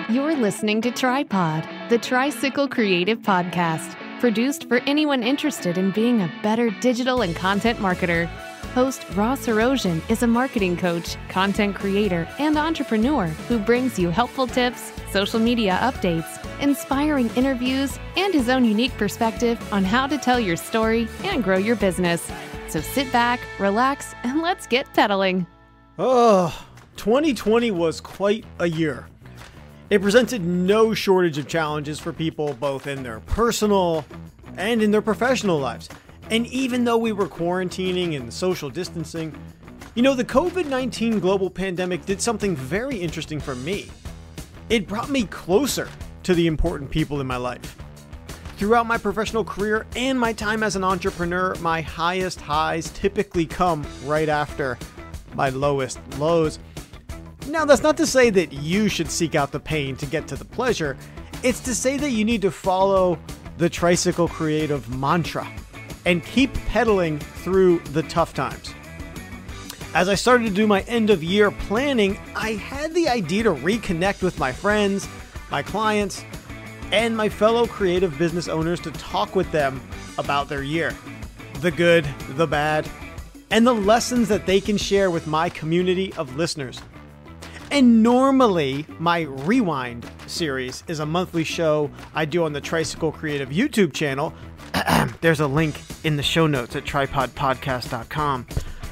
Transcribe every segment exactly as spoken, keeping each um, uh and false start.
You're listening to Tripod, the Tricycle Creative podcast, produced for anyone interested in being a better digital and content marketer. Host Ross Erosion is a marketing coach, content creator, and entrepreneur who brings you helpful tips, social media updates, inspiring interviews, and his own unique perspective on how to tell your story and grow your business. So sit back, relax, and let's get pedaling. Oh, twenty twenty was quite a year. It presented no shortage of challenges for people both in their personal and in their professional lives. And even though we were quarantining and social distancing, you know, the COVID nineteen global pandemic did something very interesting for me. It brought me closer to the important people in my life. Throughout my professional career and my time as an entrepreneur, my highest highs typically come right after my lowest lows. Now, that's not to say that you should seek out the pain to get to the pleasure. It's to say that you need to follow the Tricycle Creative mantra and keep pedaling through the tough times. As I started to do my end of year planning, I had the idea to reconnect with my friends, my clients, and my fellow creative business owners to talk with them about their year, the good, the bad, and the lessons that they can share with my community of listeners. And normally, my Rewind series is a monthly show I do on the Tricycle Creative YouTube channel. There's a link in the show notes at tripod podcast dot com.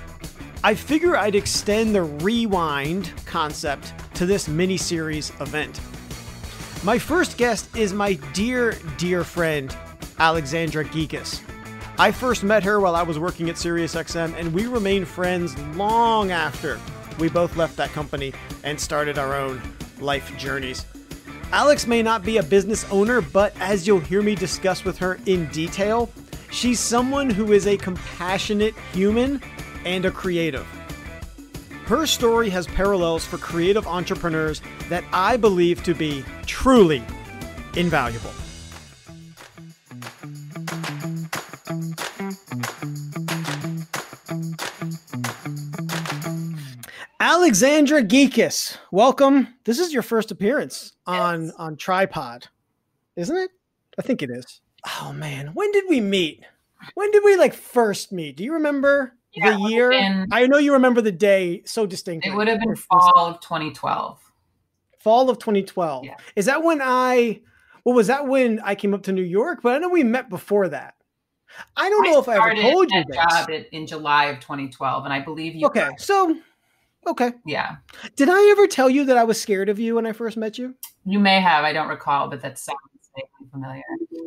I figure I'd extend the Rewind concept to this mini-series event. My first guest is my dear, dear friend, Alexandra Gekas. I first met her while I was working at SiriusXM, and we remained friends long after we both left that company and started our own life journeys. Alex may not be a business owner, but as you'll hear me discuss with her in detail, she's someone who is a compassionate human and a creative. Her story has parallels for creative entrepreneurs that I believe to be truly invaluable. Alexandra Gekas, welcome. This is your first appearance on, yes. on Tripod, isn't it? I think it is. Oh man, when did we meet? When did we like first meet? Do you remember yeah, the year? Been, I know you remember the day so distinctly. It would have been fall of twenty twelve. Fall of twenty twelve. Yeah. Is that when I, well, was that when I came up to New York? But I know we met before that. I don't know I if I ever told you this. Job in July of twenty twelve, and I believe you. Okay, were. so. Okay. Yeah. Did I ever tell you that I was scared of you when I first met you? You may have. I don't recall, but that sounds vaguely familiar.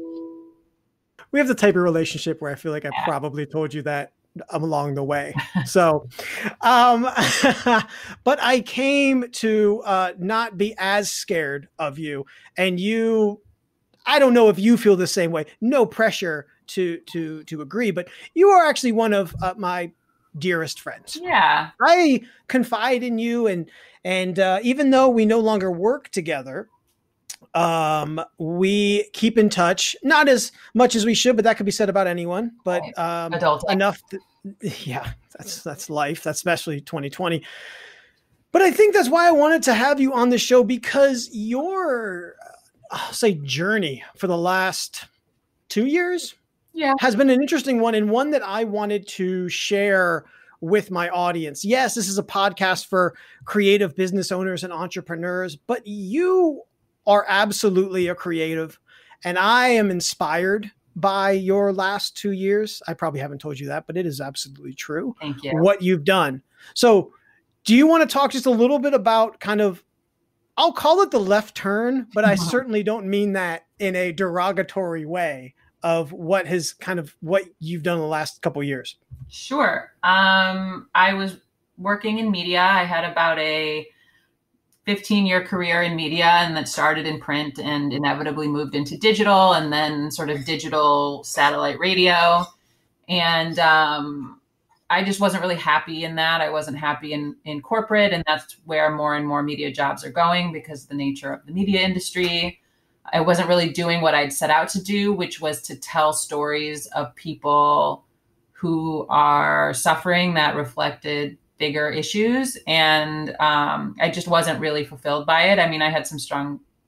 We have the type of relationship where I feel like I yeah. probably told you that along the way. So, um, but I came to uh, not be as scared of you. And you, I don't know if you feel the same way. No pressure to to to agree, but you are actually one of uh, my dearest friends. Yeah. I confide in you, and and uh, even though we no longer work together, um, we keep in touch, not as much as we should, but that could be said about anyone, but um, enough. To, yeah, that's, that's life. That's especially twenty twenty. But I think that's why I wanted to have you on the show, because your, I'll say, journey for the last two years Yeah. has been an interesting one, and one that I wanted to share with my audience. Yes, this is a podcast for creative business owners and entrepreneurs, but you are absolutely a creative, and I am inspired by your last two years. I probably haven't told you that, but it is absolutely true. Thank you. What you've done. So do you want to talk just a little bit about kind of, I'll call it the left turn, but I certainly don't mean that in a derogatory way, of what has kind of what you've done in the last couple of years? Sure. Um, I was working in media. I had about a fifteen year career in media, and that started in print and inevitably moved into digital, and then sort of digital satellite radio. And um, I just wasn't really happy in that. I wasn't happy in, in corporate, and that's where more and more media jobs are going because of the nature of the media industry. I wasn't really doing what I'd set out to do, which was to tell stories of people who are suffering that reflected bigger issues. And um, I just wasn't really fulfilled by it. I mean, I had some strong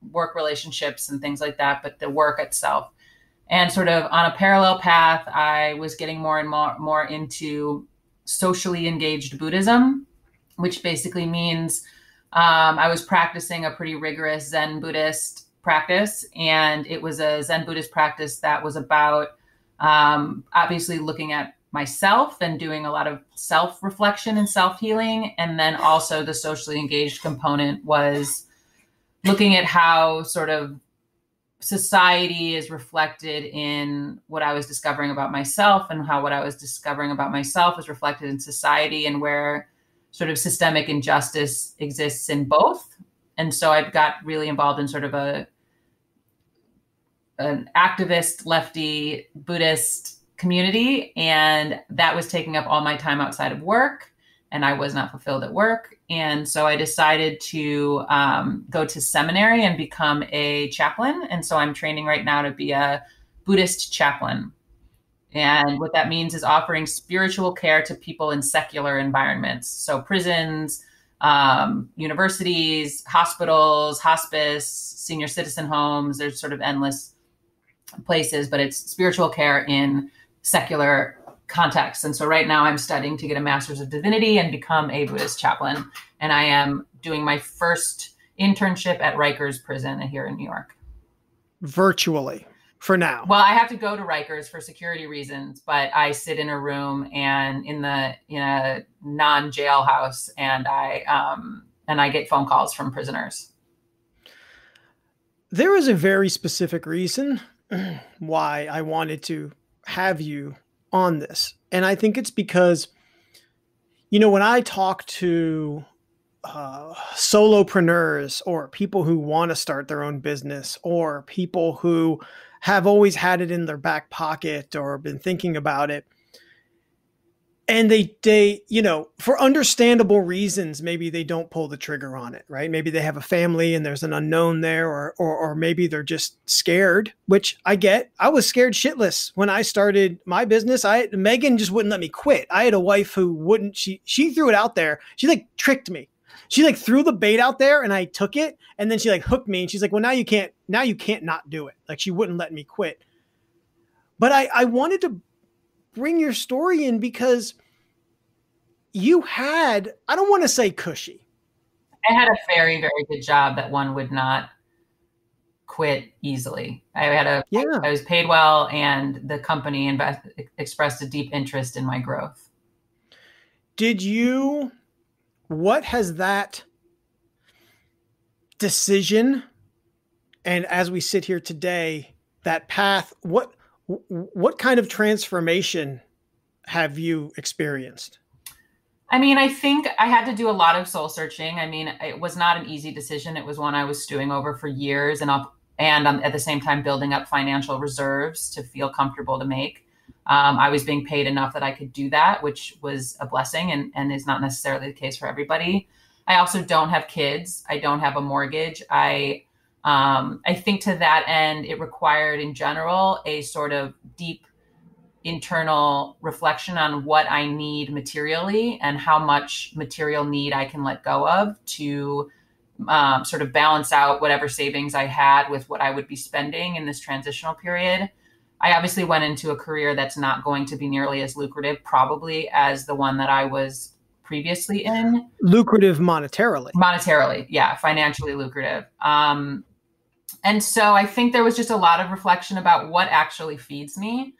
work relationships and things like that, but the work itself. And sort of on a parallel path, I was getting more and more, more into socially engaged Buddhism, which basically means um, I was practicing a pretty rigorous Zen Buddhist practice. And it was a Zen Buddhist practice that was about um, obviously looking at myself and doing a lot of self-reflection and self-healing. And then also the socially engaged component was looking at how sort of society is reflected in what I was discovering about myself, and how what I was discovering about myself is reflected in society, and where sort of systemic injustice exists in both. And so I got really involved in sort of a an activist, lefty, Buddhist community. And that was taking up all my time outside of work, and I was not fulfilled at work. And so I decided to um, go to seminary and become a chaplain. And so I'm training right now to be a Buddhist chaplain. And what that means is offering spiritual care to people in secular environments. So prisons, um, universities, hospitals, hospice, senior citizen homes, there's sort of endless places, but it's spiritual care in secular context. And so right now I'm studying to get a master's of divinity and become a Buddhist chaplain. And I am doing my first internship at Rikers prison here in New York. Virtually for now. Well, I have to go to Rikers for security reasons, but I sit in a room and in the, in a non-jail house, and I, um, and I get phone calls from prisoners. There is a very specific reason why I wanted to have you on this. And I think it's because, you know, when I talk to uh, solopreneurs or people who want to start their own business, or people who have always had it in their back pocket or been thinking about it, and they, they, you know, for understandable reasons, maybe they don't pull the trigger on it, right? Maybe they have a family and there's an unknown there, or, or, or maybe they're just scared, which I get. I was scared shitless when I started my business. I, Megan just wouldn't let me quit. I had a wife who wouldn't, she, she threw it out there. She like tricked me. She like threw the bait out there and I took it. And then she like hooked me and she's like, well, now you can't, now you can't not do it. Like she wouldn't let me quit. But I, I wanted to bring your story in because you had, I don't want to say cushy. I had a very, very good job that one would not quit easily. I had a, yeah. I was paid well, and the company invest, expressed a deep interest in my growth. Did you, what has that decision, and as we sit here today, that path, what, what kind of transformation have you experienced? I mean, I think I had to do a lot of soul searching. I mean, it was not an easy decision. It was one I was stewing over for years, and up, and um, at the same time building up financial reserves to feel comfortable to make. Um, I was being paid enough that I could do that, which was a blessing, and, and is not necessarily the case for everybody. I also don't have kids. I don't have a mortgage. I um, I think to that end, it required in general a sort of deep internal reflection on what I need materially and how much material need I can let go of to um, sort of balance out whatever savings I had with what I would be spending in this transitional period. I obviously went into a career that's not going to be nearly as lucrative probably as the one that I was previously in. Lucrative monetarily. Monetarily, yeah, financially lucrative. Um, and so I think there was just a lot of reflection about what actually feeds me.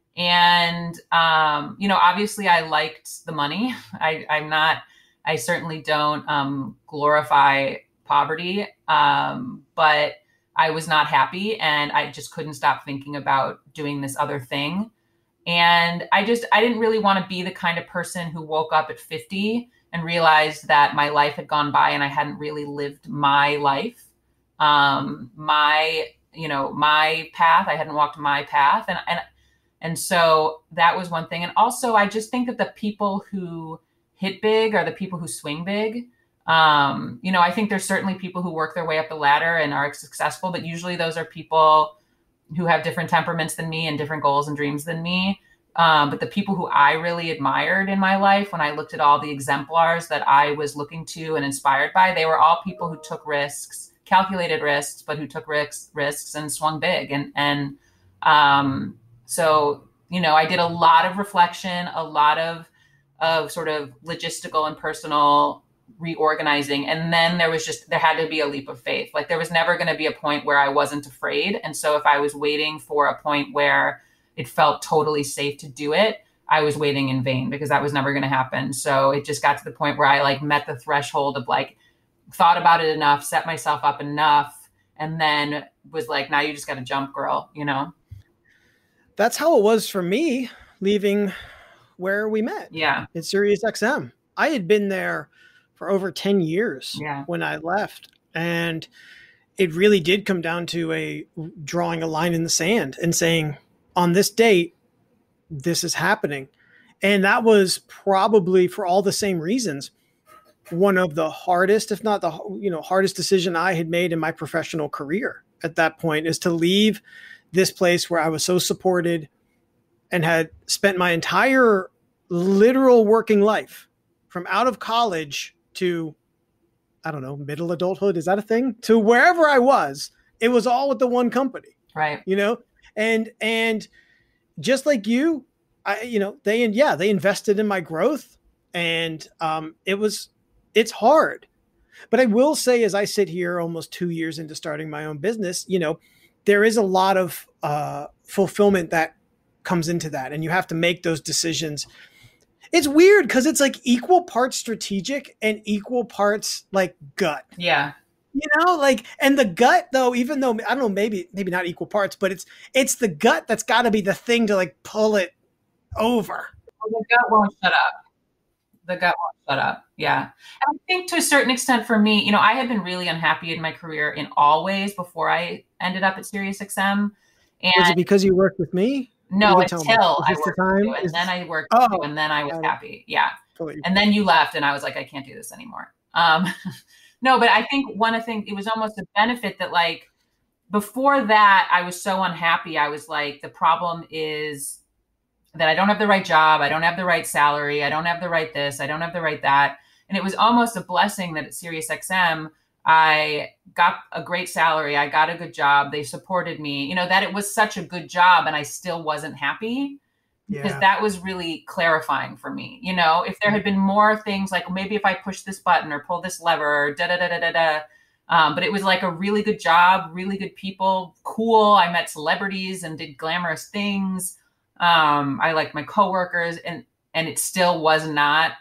And, um, you know, obviously I liked the money. I, I'm not, I certainly don't um, glorify poverty, um, but I was not happy, and I just couldn't stop thinking about doing this other thing. And I just, I didn't really want to be the kind of person who woke up at fifty and realized that my life had gone by and I hadn't really lived my life. Um, my, you know, my path, I hadn't walked my path. And, and, And so that was one thing. And also, I just think that the people who hit big are the people who swing big. Um, you know, I think there's certainly people who work their way up the ladder and are successful, but usually those are people who have different temperaments than me and different goals and dreams than me. Um, but the people who I really admired in my life, when I looked at all the exemplars that I was looking to and inspired by, they were all people who took risks, calculated risks, but who took risks, risks and swung big. And, and, um, so, you know, I did a lot of reflection, a lot of, of sort of logistical and personal reorganizing. And then there was just, there had to be a leap of faith. Like there was never going to be a point where I wasn't afraid. And so if I was waiting for a point where it felt totally safe to do it, I was waiting in vain, because that was never going to happen. So it just got to the point where I like met the threshold of like, thought about it enough, set myself up enough, and then was like, now you just got to jump, girl, you know? That's how it was for me leaving where we met. Yeah. At SiriusXM. I had been there for over ten years yeah. when I left. And it really did come down to a drawing a line in the sand and saying, on this date, this is happening. And that was probably, for all the same reasons, one of the hardest, if not the you know hardest decision I had made in my professional career at that point, is to leave this place where I was so supported and had spent my entire literal working life, from out of college to, I don't know, middle adulthood. Is that a thing? To wherever I was, it was all with the one company. Right. You know, and, and just like you, I, you know, they, and yeah, they invested in my growth, and um, it was, it's hard. But I will say, as I sit here almost two years into starting my own business, you know, there is a lot of uh, fulfillment that comes into that. And you have to make those decisions. It's weird because it's like equal parts strategic and equal parts like gut. Yeah. You know, like, and the gut though, even though, I don't know, maybe, maybe not equal parts, but it's, it's the gut that's got to be the thing to like pull it over. Well, the gut won't shut up. The gut won't shut up. Yeah. And I think to a certain extent for me, you know, I had been really unhappy in my career in all ways before I ended up at SiriusXM. And was it because you worked with me? No, until I worked the with you, and then I worked oh, with you, and then I was uh, happy. Yeah. Totally. And then you left, and I was like, I can't do this anymore. Um, no, but I think one of the things, it was almost a benefit that like, before that, I was so unhappy. I was like, the problem is that I don't have the right job. I don't have the right salary. I don't have the right this. I don't have the right that. And it was almost a blessing that at SiriusXM, I got a great salary. I got a good job. They supported me, you know, that it was such a good job and I still wasn't happy, because yeah. that was really clarifying for me. You know, if there had been more things like maybe if I push this button or pull this lever or da, da, da, da, da, da. Um, but it was like a really good job, really good people, cool. I met celebrities and did glamorous things. Um, I liked my coworkers, and, and it still was not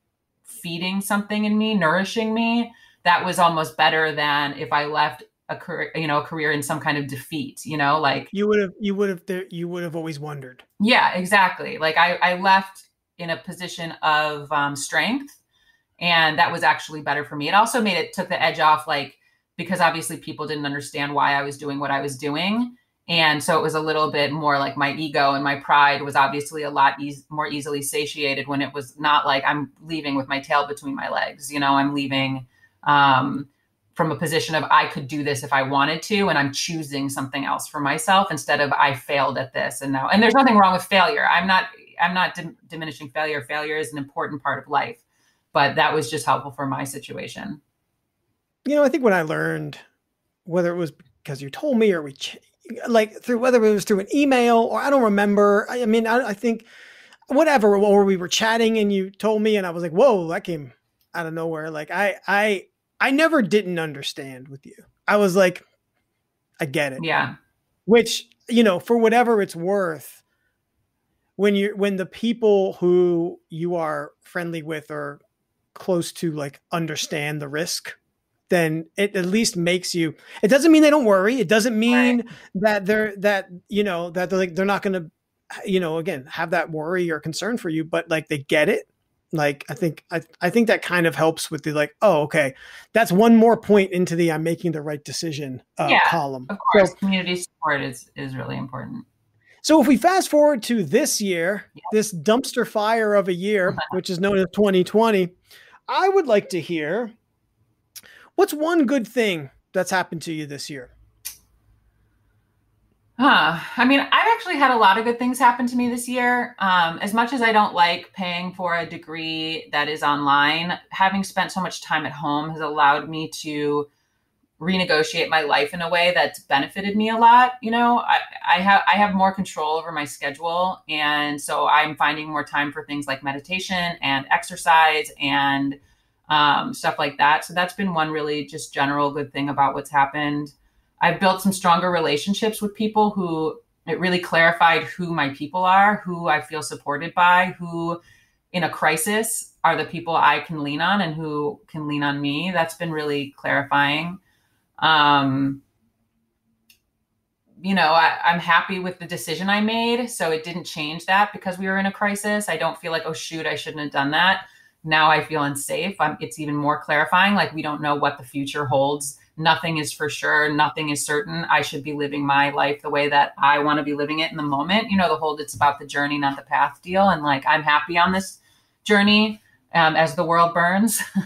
feeding something in me, nourishing me. That was almost better than if I left a career, you know, a career in some kind of defeat, you know, like you would have, you would have, you would have always wondered. Yeah, exactly. Like I, I left in a position of um, strength, and that was actually better for me. It also made it, took the edge off, like, because obviously people didn't understand why I was doing what I was doing. And so it was a little bit more like my ego and my pride was obviously a lot e- more easily satiated when it was not like I'm leaving with my tail between my legs. You know, I'm leaving um, from a position of I could do this if I wanted to, and I'm choosing something else for myself instead of I failed at this. And now, and there's nothing wrong with failure. I'm not, I'm not dim- diminishing failure. Failure is an important part of life, but that was just helpful for my situation. You know, I think when I learned, whether it was because you told me or we, ch- like through, whether it was through an email or I don't remember. I, I mean, I, I think whatever, or we were chatting and you told me and I was like, whoa, that came out of nowhere. Like I, I, I never didn't understand with you. I was like, I get it. Yeah. Which, you know, for whatever it's worth, when you, when the people who you are friendly with or close to like understand the risk, then it at least makes you, it doesn't mean they don't worry. It doesn't mean right. that they're, that, you know, that they're like, they're not going to, you know, again, have that worry or concern for you, but like they get it. Like, I think, I, I think that kind of helps with the like, oh, okay, that's one more point into the, I'm making the right decision uh, yeah, column. Of course, so, community support is, is really important. So if we fast forward to this year, yeah. this dumpster fire of a year, which is known as twenty twenty, I would like to hear, what's one good thing that's happened to you this year? Huh. I mean, I've actually had a lot of good things happen to me this year. Um, as much as I don't like paying for a degree that is online, having spent so much time at home has allowed me to renegotiate my life in a way that's benefited me a lot. You know, I, I have I have more control over my schedule. And so I'm finding more time for things like meditation and exercise and um, stuff like that. So that's been one really just general good thing about what's happened. I've built some stronger relationships with people who it really clarified who my people are, who I feel supported by, who in a crisis are the people I can lean on and who can lean on me. That's been really clarifying. Um, you know, I, I'm happy with the decision I made. So it didn't change that because we were in a crisis. I don't feel like, oh, shoot, I shouldn't have done that. Now I feel unsafe. I'm, it's even more clarifying. Like we don't know what the future holds. Nothing is for sure. Nothing is certain. I should be living my life the way that I want to be living it in the moment. You know, the whole, it's about the journey, not the path deal. And like, I'm happy on this journey um, as the world burns, stuff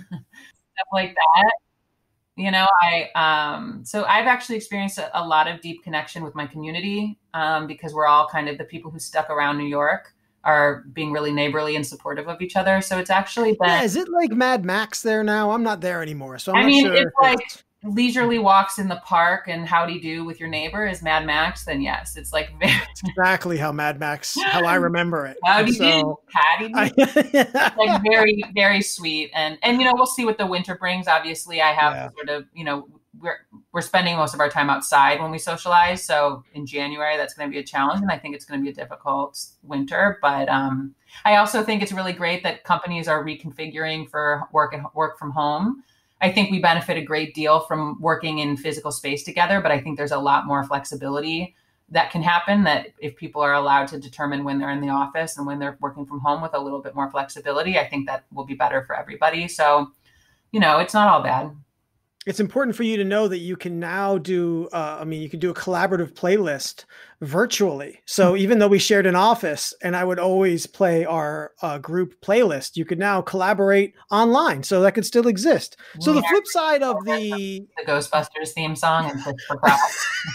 like that. You know, I, um, so I've actually experienced a, a lot of deep connection with my community um, because we're all kind of the people who stuck around New York are being really neighborly and supportive of each other. So it's actually been. Yeah, is it like Mad Max there now? I'm not there anymore. So I'm I not mean, sure it's like leisurely walks in the park and howdy do with your neighbor is Mad Max. Then yes, it's like very exactly how Mad Max, how I remember it. Howdy so, do, Patty do. I, It's like very, very sweet. And, and, you know, we'll see what the winter brings. Obviously I have Yeah. sort of, you know, we're, we're spending most of our time outside when we socialize. So in January, that's going to be a challenge. And I think it's going to be a difficult winter, but, um, I also think it's really great that companies are reconfiguring for work and work from home. I think we benefit a great deal from working in physical space together, but I think there's a lot more flexibility that can happen that if people are allowed to determine when they're in the office and when they're working from home with a little bit more flexibility, I think that will be better for everybody. So, you know, it's not all bad. It's important for you to know that you can now do, uh, I mean, you can do a collaborative playlist virtually. So even though we shared an office and I would always play our uh, group playlist, you could now collaborate online. So that could still exist. So the flip side of the... The Ghostbusters theme song and Christopher Pratt.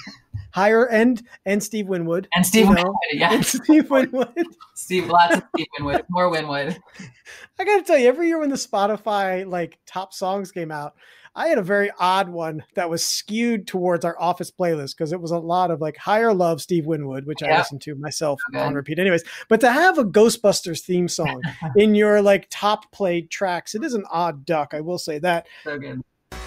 Higher end and Steve Winwood. And Steve you Winwood, know, yeah. And Steve Winwood. Steve, lots of Steve Winwood, more Winwood. I got to tell you, every year when the Spotify like top songs came out, I had a very odd one that was skewed towards our office playlist because it was a lot of like higher love Steve Winwood, which yep. I listen to myself okay. on repeat anyways. But to have a Ghostbusters theme song in your like top played tracks, it is an odd duck. I will say that. So good.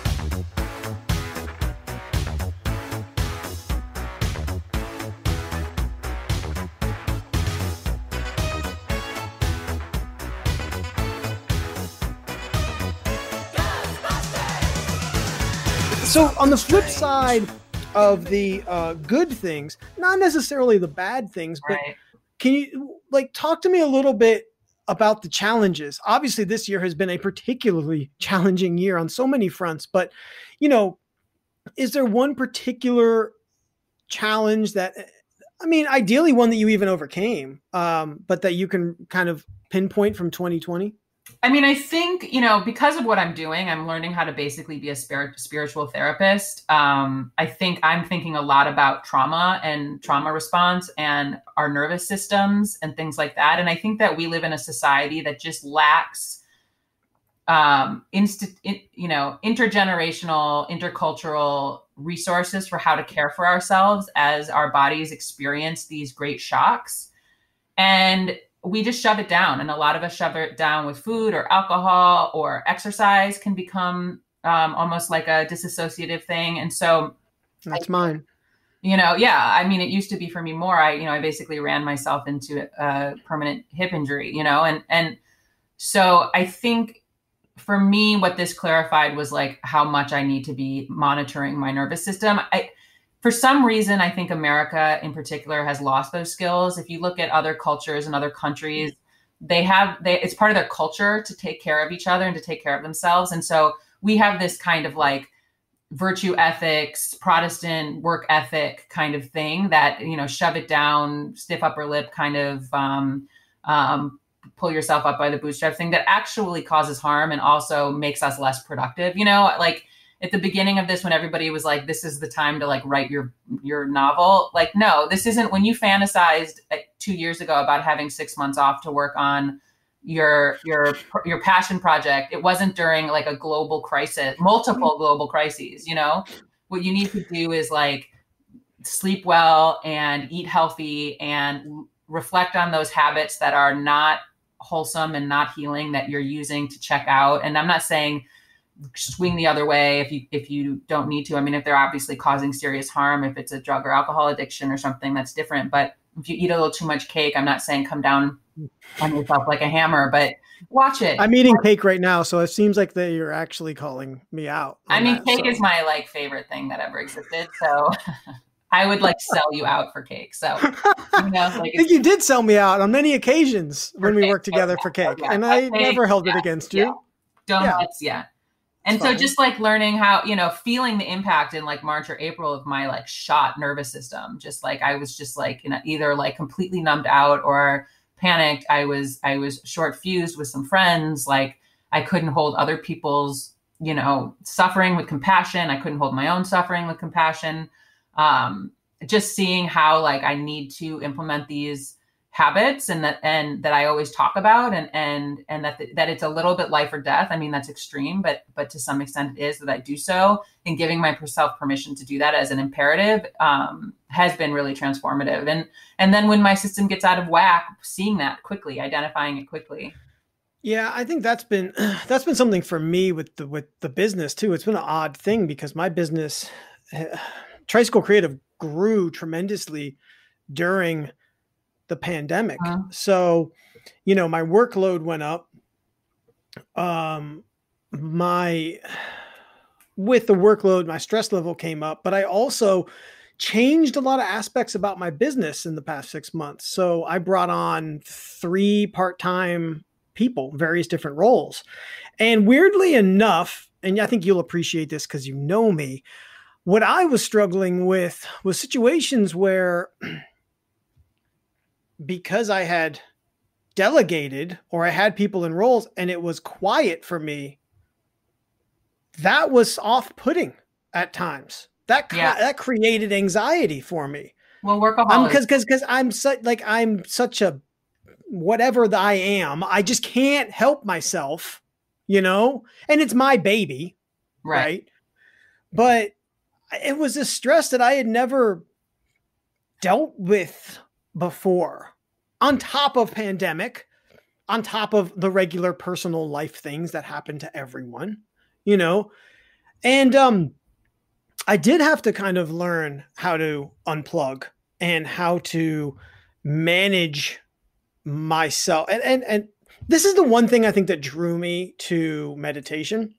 So on the flip side of the uh, good things, not necessarily the bad things, but right. can you like talk to me a little bit about the challenges? Obviously, this year has been a particularly challenging year on so many fronts, but you know, is there one particular challenge that, I mean, ideally one that you even overcame, um, but that you can kind of pinpoint from twenty twenty? I mean, I think, you know, because of what I'm doing, I'm learning how to basically be a spirit, spiritual therapist. Um, I think I'm thinking a lot about trauma and trauma response and our nervous systems and things like that. And I think that we live in a society that just lacks, um, inst- in, you know, intergenerational, intercultural resources for how to care for ourselves as our bodies experience these great shocks. And we just shove it down. And a lot of us shove it down with food or alcohol or exercise can become um, almost like a disassociative thing. And so that's I, mine. You know, yeah. I mean, it used to be for me more. I, you know, I basically ran myself into a permanent hip injury, you know, and, and so I think for me, what this clarified was like how much I need to be monitoring my nervous system. I, For some reason, I think America in particular has lost those skills. If you look at other cultures and other countries, they have, they, it's part of their culture to take care of each other and to take care of themselves. And so we have this kind of like virtue ethics, Protestant work ethic kind of thing that, you know, shove it down, stiff upper lip kind of um, um, pull yourself up by the bootstrap thing that actually causes harm and also makes us less productive. You know, like, at the beginning of this, when everybody was like, this is the time to like write your, your novel. Like, no, this isn't. When you fantasized like two years ago about having six months off to work on your your your passion project. It wasn't during like a global crisis, multiple global crises, you know. What you need to do is like sleep well and eat healthy and reflect on those habits that are not wholesome and not healing that you're using to check out. And I'm not saying swing the other way if you if you don't need to. I mean, if they're obviously causing serious harm, if it's a drug or alcohol addiction or something, that's different. But if you eat a little too much cake, I'm not saying come down on yourself like a hammer, but watch it. I'm eating cake right now, so it seems like that you're actually calling me out. I mean, that, cake so. is my like favorite thing that ever existed. So I would like sell you out for cake. So, you know, like I think you did sell me out on many occasions when we cake. worked together Oh, for cake, yeah. and I Cake, never held yeah, it against yeah. you. Donuts, yeah. yeah. And It's so fine. just like learning how, you know, feeling the impact in like March or April of my like shot nervous system, just like I was just like, you know, either like completely numbed out or panicked. I was, I was short fused with some friends. Like I couldn't hold other people's, you know, suffering with compassion. I couldn't hold my own suffering with compassion. Um, just seeing how like I need to implement these habits and that, and that I always talk about and, and, and that, the, that it's a little bit life or death. I mean, that's extreme, but, but to some extent it is that I do so, and giving myself permission to do that as an imperative, um, has been really transformative. And, and then when my system gets out of whack, seeing that quickly, identifying it quickly. Yeah, I think that's been, that's been something for me with the, with the business too. It's been an odd thing because my business, Tricycle Creative, grew tremendously during the pandemic. Uh-huh. So, you know, my workload went up. Um, my, with the workload, my stress level came up, but I also changed a lot of aspects about my business in the past six months. So I brought on three part-time people, various different roles. And weirdly enough, and I think you'll appreciate this because you know me, what I was struggling with was situations where because I had delegated or I had people in roles and it was quiet for me, that was off-putting at times. That Yeah. that created anxiety for me. Well, workaholic. Because because because I'm such like I'm such a whatever that I am. I just can't help myself, you know. And it's my baby, right. right? But it was a stress that I had never dealt with before, on top of pandemic, on top of the regular personal life things that happen to everyone, you know. And um I did have to kind of learn how to unplug and how to manage myself. And, and, and this is the one thing I think that drew me to meditation.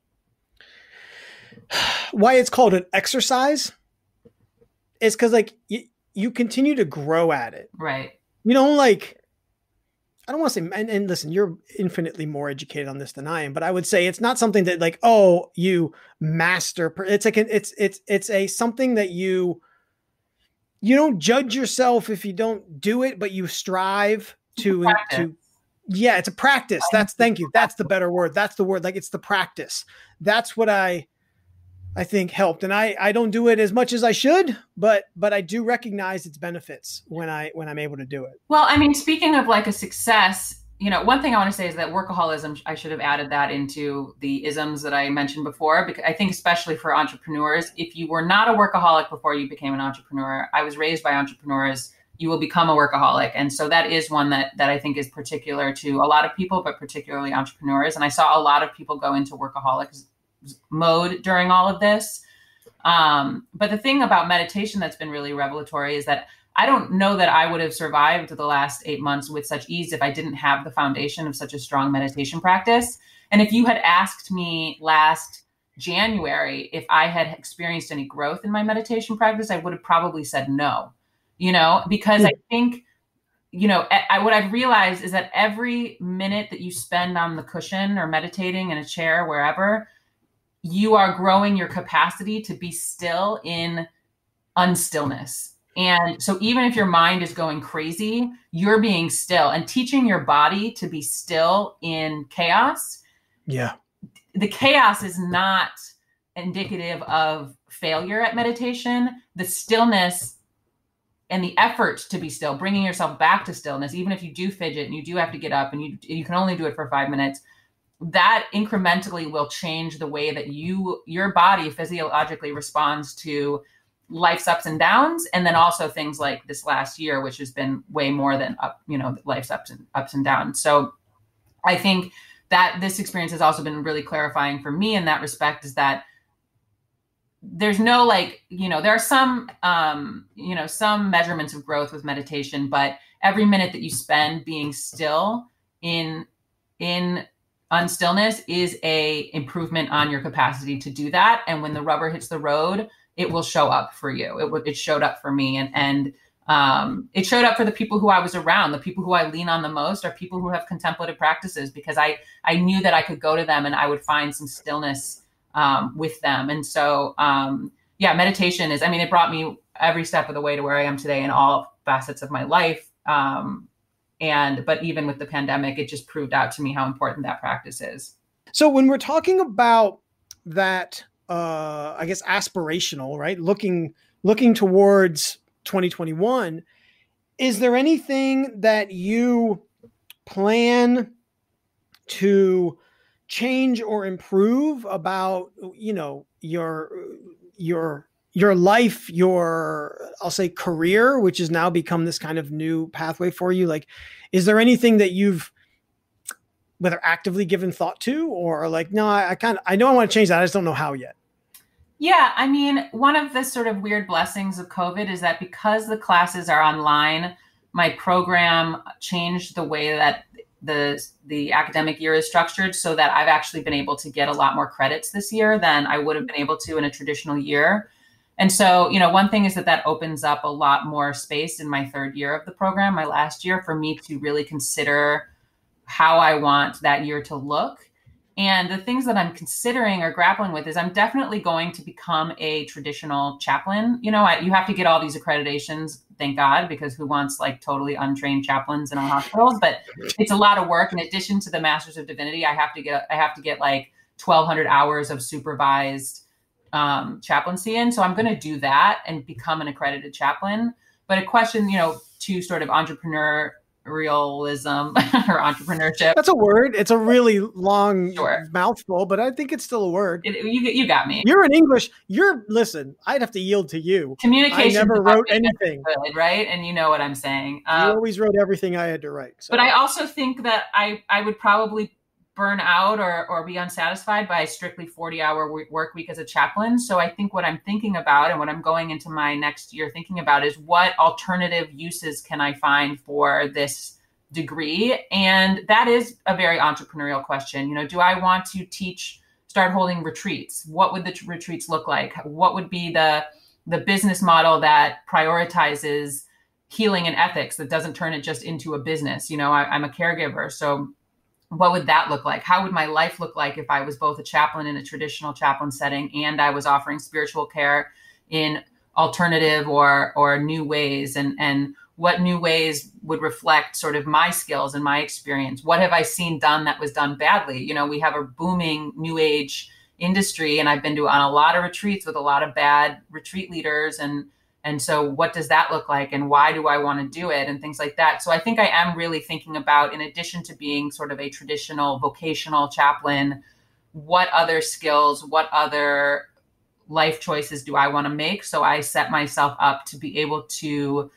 Why it's called an exercise is because like you, you continue to grow at it. Right. You know, like, I don't want to say, and, and listen, you're infinitely more educated on this than I am, but I would say it's not something that like, oh, you master. It's like, it's, it's, it's a, something that you, you don't judge yourself if you don't do it, but you strive to, to, yeah, it's a practice. That's, thank you. That's the better word. That's the word. Like it's the practice. That's what I, I think helped. And I, I don't do it as much as I should, but, but I do recognize its benefits when I, when I'm able to do it. Well, I mean, speaking of like a success, you know, one thing I want to say is that workaholism, I should have added that into the isms that I mentioned before, because I think especially for entrepreneurs, if you were not a workaholic before you became an entrepreneur, I was raised by entrepreneurs, you will become a workaholic. And so that is one that, that I think is particular to a lot of people, but particularly entrepreneurs. And I saw a lot of people go into workaholics mode during all of this. Um, but the thing about meditation that's been really revelatory is that I don't know that I would have survived the last eight months with such ease if I didn't have the foundation of such a strong meditation practice. And if you had asked me last January if I had experienced any growth in my meditation practice, I would have probably said no, you know, because I think, you know, I, what I've realized is that every minute that you spend on the cushion or meditating in a chair, wherever, you are growing your capacity to be still in unstillness. And so even if your mind is going crazy, you're being still and teaching your body to be still in chaos. Yeah. The chaos is not indicative of failure at meditation. The stillness and the effort to be still, bringing yourself back to stillness, even if you do fidget and you do have to get up and you you can only do it for five minutes, that incrementally will change the way that you, your body physiologically responds to life's ups and downs. And then also things like this last year, which has been way more than up, you know, life's ups and ups and downs. So I think that this experience has also been really clarifying for me in that respect, is that there's no like, you know, there are some, um, you know, some measurements of growth with meditation, but every minute that you spend being still in, in unstillness is a improvement on your capacity to do that. And when the rubber hits the road, it will show up for you. It, it showed up for me. And, and um, it showed up for the people who I was around. The people who I lean on the most are people who have contemplative practices, because I, I knew that I could go to them and I would find some stillness um, with them. And so, um, yeah, meditation is, I mean, it brought me every step of the way to where I am today in all facets of my life. Um, and, but even with the pandemic, it just proved out to me how important that practice is. So when we're talking about that, uh, I guess, aspirational, right? Looking, looking towards twenty twenty-one, is there anything that you plan to change or improve about, you know, your, your, your life, your, I'll say career, which has now become this kind of new pathway for you? Like, is there anything that you've, whether actively given thought to, or like, no, I, I kind of, I know I want to change that. I just don't know how yet. Yeah. I mean, one of the sort of weird blessings of COVID is that because the classes are online, my program changed the way that the, the academic year is structured, so that I've actually been able to get a lot more credits this year than I would have been able to in a traditional year. And so, you know, one thing is that that opens up a lot more space in my third year of the program, my last year, for me to really consider how I want that year to look. And the things that I'm considering or grappling with is I'm definitely going to become a traditional chaplain. You know, I, you have to get all these accreditations, thank God, because who wants like totally untrained chaplains in our hospitals? But it's a lot of work. In addition to the Masters of Divinity, I have to get, I have to get like twelve hundred hours of supervised um, chaplaincy in. So I'm going to do that and become an accredited chaplain. But a question, you know, to sort of entrepreneur realism or entrepreneurship. That's a word. It's a really long Sure. mouthful, but I think it's still a word. It, you, you got me. You're in English. You're, listen, I'd have to yield to you. Communication. I never wrote anything. Good, right? And you know what I'm saying. You Um, always wrote everything I had to write. So. But I also think that I, I would probably burn out or, or be unsatisfied by a strictly forty hour work week as a chaplain. So I think what I'm thinking about and what I'm going into my next year thinking about is what alternative uses can I find for this degree? And that is a very entrepreneurial question. You know, do I want to teach, start holding retreats? What would the t- retreats look like? What would be the, the business model that prioritizes healing and ethics, that doesn't turn it just into a business? You know, I, I'm a caregiver. So what would that look like? How would my life look like if I was both a chaplain in a traditional chaplain setting and I was offering spiritual care in alternative or or new ways? And, and what new ways would reflect sort of my skills and my experience? What have I seen done that was done badly? You know, we have a booming new age industry, and I've been to on a lot of retreats with a lot of bad retreat leaders. And And so what does that look like? And why do I want to do it? And things like that. So I think I am really thinking about, in addition to being sort of a traditional vocational chaplain, what other skills, what other life choices do I want to make? So I set myself up to be able to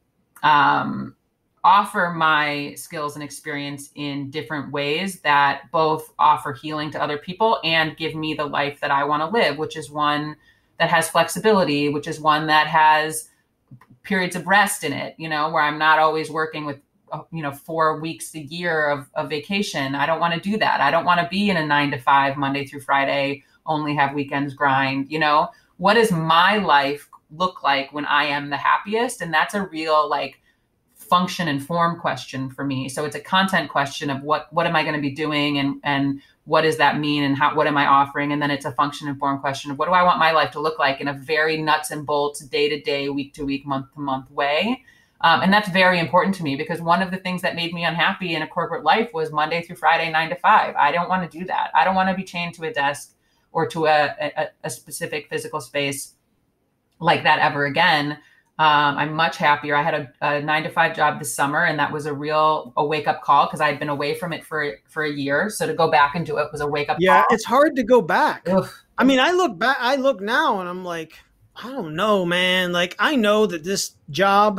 um, offer my skills and experience in different ways that both offer healing to other people and give me the life that I want to live, which is one that has flexibility, which is one that has periods of rest in it, you know, where I'm not always working with, you know, four weeks a year of, of vacation. I don't want to do that. I don't want to be in a nine to five, Monday through Friday, only have weekends grind. You know, what does my life look like when I am the happiest? And that's a real like function and form question for me. So it's a content question of what, what am I going to be doing? And, and what does that mean? And how, what am I offering? And then it's a function and form question of what do I want my life to look like in a very nuts and bolts, day to day, week to week, month to month way. Um, and that's very important to me, because one of the things that made me unhappy in a corporate life was Monday through Friday, nine to five. I don't want to do that. I don't want to be chained to a desk or to a, a, a specific physical space like that ever again. Um, I'm much happier. I had a, a nine to five job this summer, and that was a real a wake up call because I had been away from it for for a year. So to go back and do it was a wake up Yeah, call. it's hard to go back. Ugh. I mean, I look back, I look now and I'm like, I don't know, man. Like, I know that this job,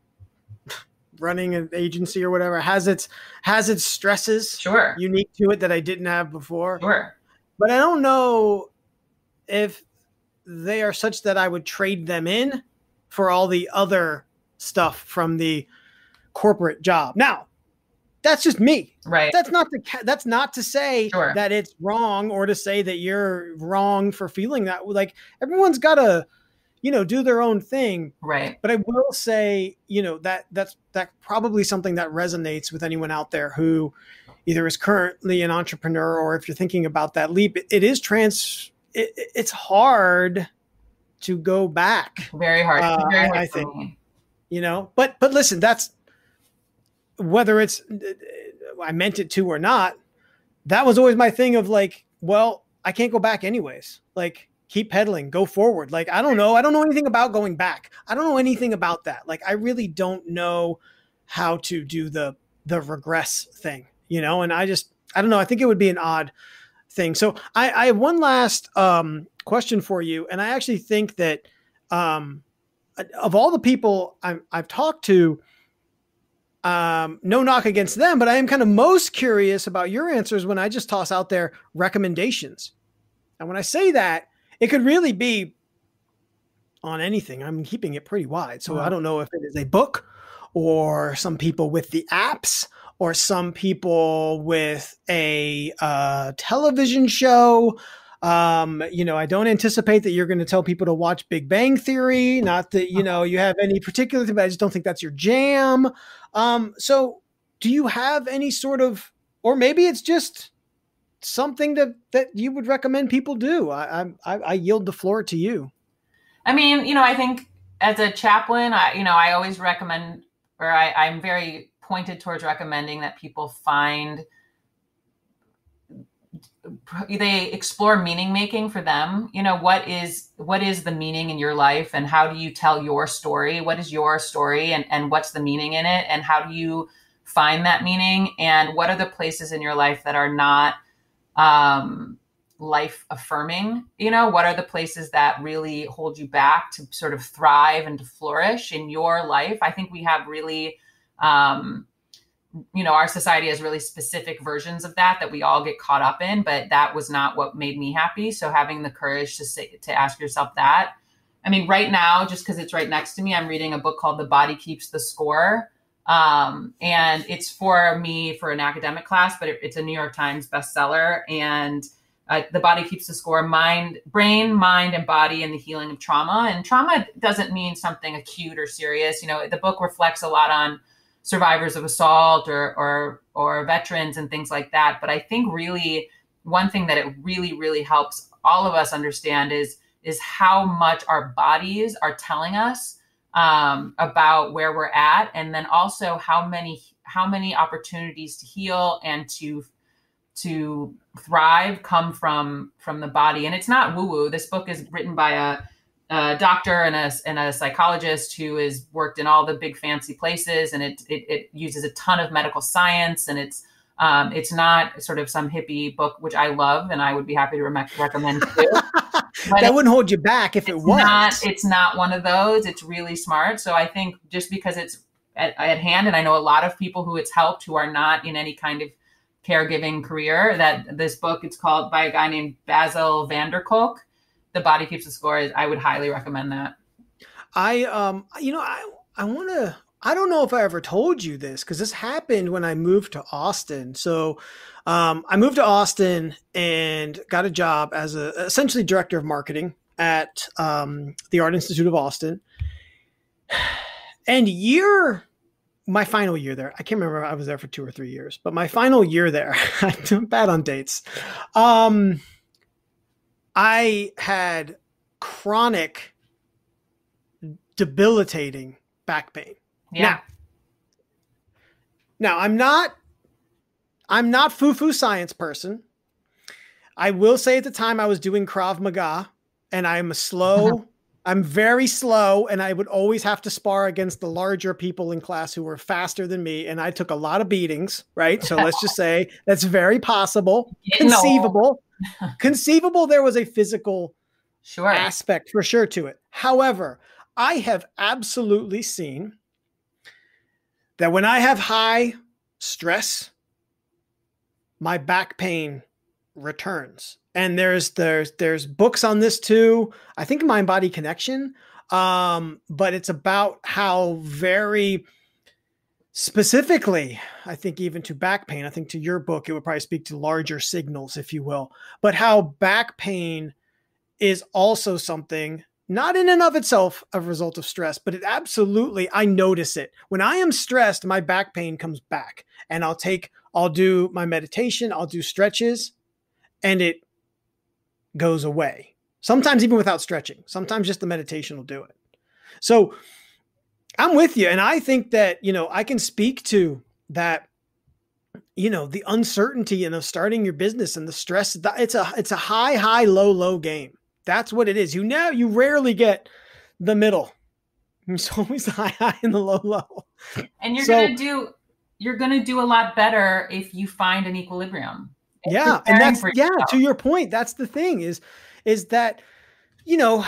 running an agency or whatever, has its has its stresses, Sure, unique to it that I didn't have before. sure. But I don't know if they are such that I would trade them in for all the other stuff from the corporate job. Now, that's just me. Right. That's not the that's not to say Sure. that it's wrong or to say that you're wrong for feeling that. Like, everyone's got to, you know, do their own thing. Right. But I will say, you know, that that's that probably something that resonates with anyone out there who either is currently an entrepreneur or if you're thinking about that leap. It, it is trans. It, it's hard to go back. Very hard. Uh, Very hard I, I for think, me. you know, but but listen, that's whether it's I meant it to or not. That was always my thing of like, well, I can't go back anyways. Like, keep pedaling, go forward. Like, I don't know. I don't know anything about going back. I don't know anything about that. Like, I really don't know how to do the, the regress thing, you know? And I just, I don't know. I think it would be an odd thing. So I, I have one last um, question for you. And I actually think that um, of all the people I'm, I've talked to, um, no knock against them, but I am kind of most curious about your answers when I just toss out there recommendations. And when I say that, it could really be on anything. I'm keeping it pretty wide. So Wow. I don't know if it is a book or some people with the apps or some people with a uh, television show. Um, you know, I don't anticipate that you're going to tell people to watch Big Bang Theory. Not that, you know, you have any particular thing, but I just don't think that's your jam. Um, so do you have any sort of, or maybe it's just something that, that you would recommend people do? I, I, I yield the floor to you. I mean, you know, I think as a chaplain, I, you know, I always recommend, or I, I'm very pointed towards recommending that people find, they explore meaning making for them. You know, what is, what is the meaning in your life and how do you tell your story? What is your story and, and what's the meaning in it? And how do you find that meaning? And what are the places in your life that are not um, life affirming? You know, what are the places that really hold you back to sort of thrive and to flourish in your life? I think we have really, um, you know, our society has really specific versions of that, that we all get caught up in, but that was not what made me happy. So having the courage to say, to ask yourself that. I mean, right now, just because it's right next to me, I'm reading a book called The Body Keeps the Score. Um, and it's for me for an academic class, but it, it's a New York Times bestseller. And uh, The Body Keeps the Score, mind, brain, mind, and body and the healing of trauma. And trauma doesn't mean something acute or serious. You know, the book reflects a lot on survivors of assault or, or, or veterans and things like that. But I think really one thing that it really, really helps all of us understand is, is how much our bodies are telling us um, about where we're at. And then also how many, how many opportunities to heal and to, to thrive come from, from the body. And it's not woo woo. This book is written by a, a doctor and a, and a psychologist who has worked in all the big fancy places. And it, it, it uses a ton of medical science, and it's, um, it's not sort of some hippie book, which I love and I would be happy to re- recommend too. But that wouldn't hold you back if it was. Not, it's not one of those. It's really smart. So I think just because it's at, at hand, and I know a lot of people who it's helped who are not in any kind of caregiving career, that this book, it's called by a guy named Basil van der Kolk, The Body Keeps the Score. I would highly recommend that. I, um, you know, I, I want to, I don't know if I ever told you this, because this happened when I moved to Austin. So um, I moved to Austin and got a job as a essentially director of marketing at um, the Art Institute of Austin. And year, my final year there, I can't remember, I was there for two or three years, but my final year there, I'm bad on dates. Um, I had chronic, debilitating back pain. Yeah. Now, now I'm not, I'm not foo-foo science person. I will say at the time I was doing Krav Maga, and I'm a slow I'm very slow, and I would always have to spar against the larger people in class who were faster than me. And I took a lot of beatings, right? So let's just say that's very possible, conceivable, conceivable. There was a physical sure. aspect for sure to it. However, I have absolutely seen that when I have high stress, my back pain returns. And there's there's there's books on this too. I think Mind Body Connection. Um, but it's about how very specifically, I think even to back pain, I think to your book, it would probably speak to larger signals, if you will, but how back pain is also something not in and of itself a result of stress, but it absolutely, I notice it. When I am stressed, my back pain comes back, and I'll take, I'll do my meditation, I'll do stretches, and it goes away. Sometimes even without stretching. Sometimes just the meditation will do it. So I'm with you. And I think that, you know, I can speak to that, you know, the uncertainty and of starting your business and the stress. It's a, it's a high, high, low, low game. That's what it is. You know, you rarely get the middle. It's always the high, high and the low, low. And you're so, going to do, you're going to do a lot better if you find an equilibrium. Yeah. And that's, yeah, to your point, that's the thing is, is that, you know,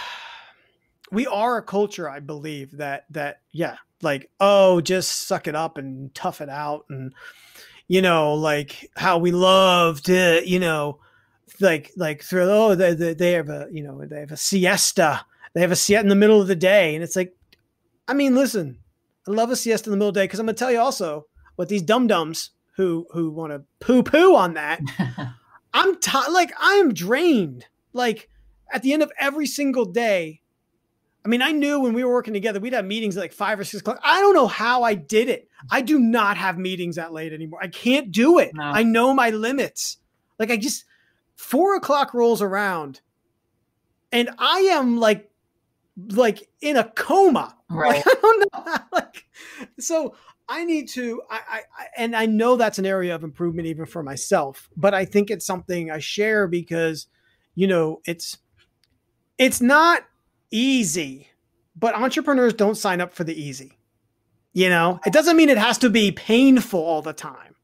we are a culture, I believe that, that, yeah, like, oh, just suck it up and tough it out. And, you know, like how we love to, you know, like, like through, oh, they, they, they have a, you know, they have a siesta, they have a siesta in the middle of the day. And it's like, I mean, listen, I love a siesta in the middle of the day. Cause I'm going to tell you also what these dum-dums who, who want to poo poo on that. I'm t- like, I am drained. Like at the end of every single day. I mean, I knew when we were working together, we'd have meetings at like five or six o'clock. I don't know how I did it. I do not have meetings that late anymore. I can't do it. No. I know my limits. Like I just, four o'clock rolls around and I am like, like in a coma. Right. Like, I don't know. How, like, so I need to, I, I, and I know that's an area of improvement even for myself, but I think it's something I share because, you know, it's, it's not easy, but entrepreneurs don't sign up for the easy. You know, it doesn't mean it has to be painful all the time,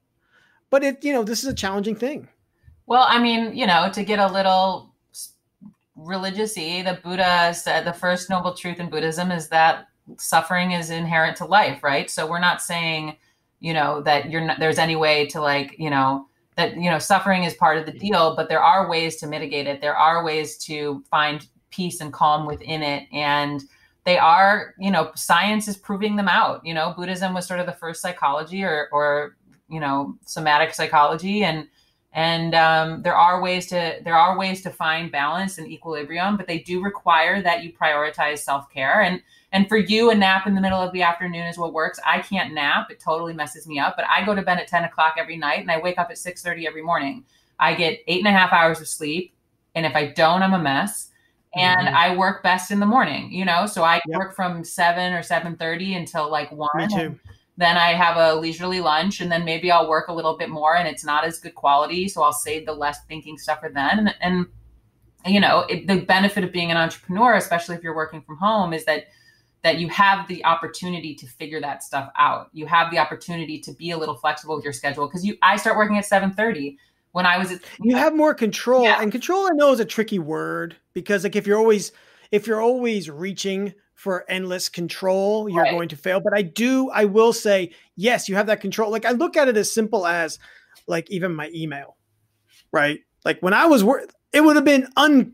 but it, you know, this is a challenging thing. Well, I mean, you know, to get a little religious-y, the Buddha said the first noble truth in Buddhism is that suffering is inherent to life, right? So we're not saying, you know, that you're not, there's any way to like, you know, that, you know, suffering is part of the deal, but there are ways to mitigate it. There are ways to find peace and calm within it. And they are, you know, science is proving them out. You know, Buddhism was sort of the first psychology or, or, you know, somatic psychology. And, and um, there are ways to, there are ways to find balance and equilibrium, but they do require that you prioritize self-care. And, and for you, a nap in the middle of the afternoon is what works. I can't nap. It totally messes me up, but I go to bed at ten o'clock every night and I wake up at six thirty every morning. I get eight and a half hours of sleep. And if I don't, I'm a mess. And mm-hmm. I work best in the morning, you know, so I yep. work from seven or seven thirty until like one. Me too. Then I have a leisurely lunch and then maybe I'll work a little bit more and it's not as good quality. So I'll save the less thinking stuff for then. And, and you know, it, the benefit of being an entrepreneur, especially if you're working from home, is that that you have the opportunity to figure that stuff out. You have the opportunity to be a little flexible with your schedule because you, I start working at seven thirty. When I was, at, you have more control yeah. and control. I know is a tricky word because like if you're always, if you're always reaching for endless control, you're right. going to fail. But I do, I will say, yes, you have that control. Like I look at it as simple as like even my email, right? Like when I was work, it would have been un,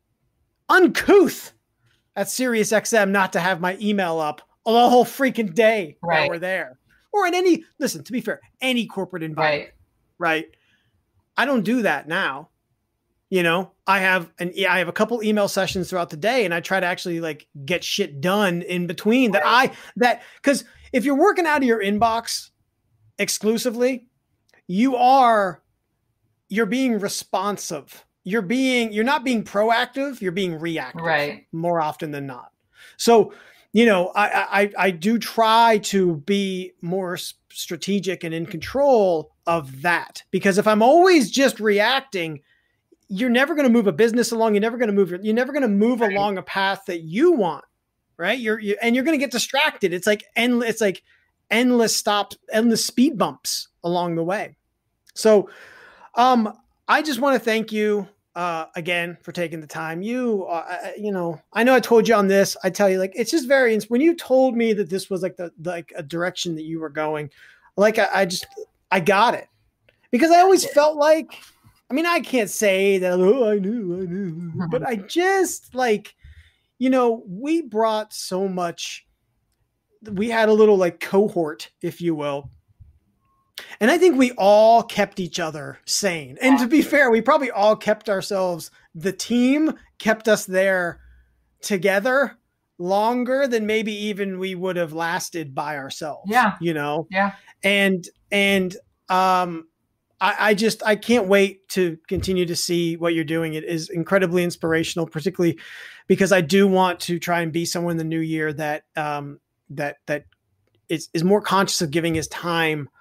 uncouth at SiriusXM not to have my email up the whole freaking day right. while we're there. Or in any, listen, to be fair, any corporate environment, right? right? I don't do that now. You know, I have an, I have a couple email sessions throughout the day and I try to actually like get shit done in between that I, that, cause if you're working out of your inbox exclusively, you are, you're being responsive. You're being, you're not being proactive. You're being reactive right. more often than not. So, you know, I, I, I do try to be more strategic and in control of that because if I'm always just reacting, you're never going to move a business along. You're never going to move, you're never going to move right. along a path that you want. Right. You're, you and you're going to get distracted. It's like endless, it's like endless stops, endless speed bumps along the way. So, um, I just want to thank you, uh, again, for taking the time. You, uh, you know, I know I told you on this, I tell you, like, it's just very, when you told me that this was like the, the like a direction that you were going, like, I, I just, I got it because I always felt like, I mean, I can't say that, oh, I knew, I knew, but I just like, you know, we brought so much, we had a little like cohort, if you will. And I think we all kept each other sane. And to be fair, we probably all kept ourselves, the team kept us there together longer than maybe even we would have lasted by ourselves. Yeah. You know? Yeah. And, and, um, I, I just, I can't wait to continue to see what you're doing. It is incredibly inspirational, particularly because I do want to try and be someone in the new year that, um, that, that is, is more conscious of giving his time.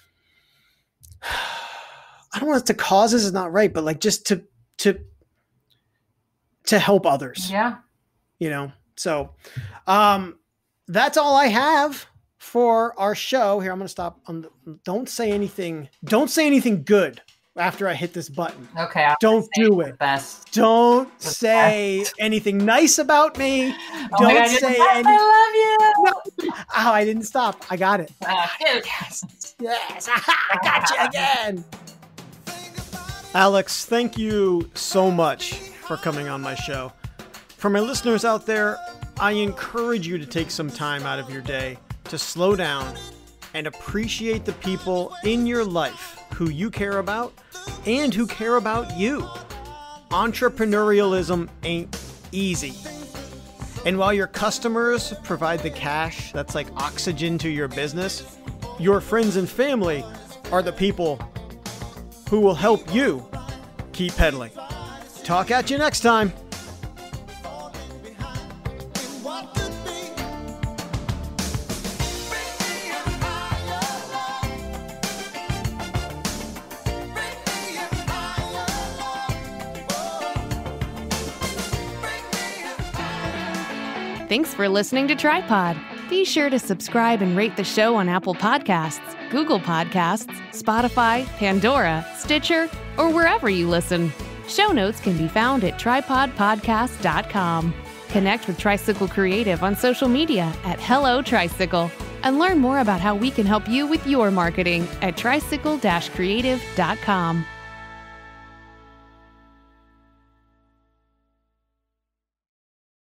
I don't want it to causes is not right, but like just to, to, to help others. Yeah. You know? So, um, that's all I have for our show here. I'm going to stop on the, don't say anything. Don't say anything good after I hit this button. Okay. I'll don't do it. Best. Don't the say best. anything anything nice about me. Oh don't God, say any- I love you. No. Oh, I didn't stop. I got it. Uh, yes. Yes. I got you again. Alex, thank you so much for coming on my show. For my listeners out there, I encourage you to take some time out of your day to slow down and appreciate the people in your life who you care about and who care about you. Entrepreneurialism ain't easy. And while your customers provide the cash that's like oxygen to your business, your friends and family are the people who will help you keep pedaling. Talk at you next time. Thanks for listening to Tripod. Be sure to subscribe and rate the show on Apple Podcasts, Google Podcasts, Spotify, Pandora, Stitcher, or wherever you listen. Show notes can be found at tripod podcast dot com. Connect with Tricycle Creative on social media at Hello Tricycle and learn more about how we can help you with your marketing at tricycle creative dot com.